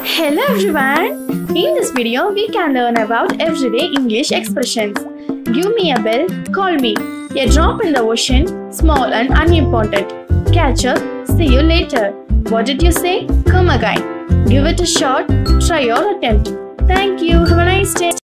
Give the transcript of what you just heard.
Hello everyone! In this video, we can learn about everyday English expressions. Give me a bell, call me. A drop in the ocean, small and unimportant. Catch up, see you later. What did you say? Come again. Give it a shot, try your attempt. Thank you, have a nice day.